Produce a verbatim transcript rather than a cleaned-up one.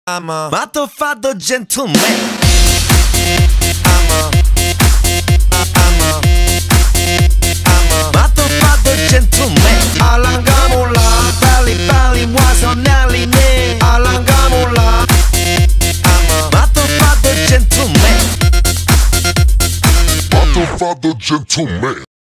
I'm a motherfucker gentleman. I'm a, I'm a, I'm a motherfucker gentleman. 알랑가 몰라 빨리 빨리 와서 난리네. 알랑가 몰라. I'm a motherfucker gentleman. Motherfucker gentleman.